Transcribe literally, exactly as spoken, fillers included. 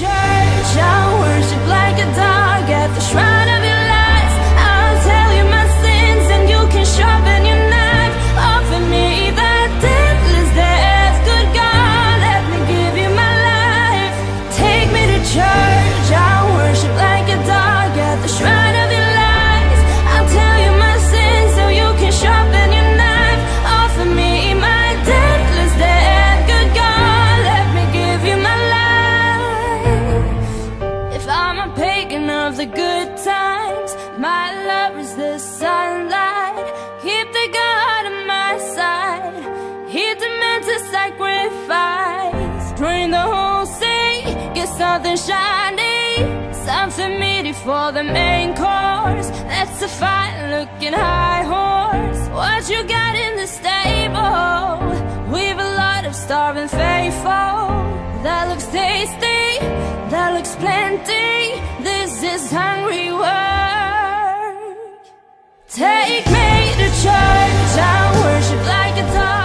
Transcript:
church, I'll worship like a dog at the shrine of your lies. I'll tell you my sins and you can sharpen your knife. Offer me that deathless death. Good God, let me give you my life. Take me to church, I'll worship like a dog at the shrine of your lies. I'll tell you my sins so you can sharpen your knife. Offer me my deathless death. Good God, let me give you my life. If I'm a pagan of the good times, my love is the sunlight. Keep the God on my side. He demands a sacrifice. Drain the whole sea, get something shiny, something meaty for the main course. That's a fine-looking high horse. What you got in the stable? We've a lot of starving faithful. That looks tasty, that looks plenty. This is hungry work. Take me to church, I'll worship like a dog.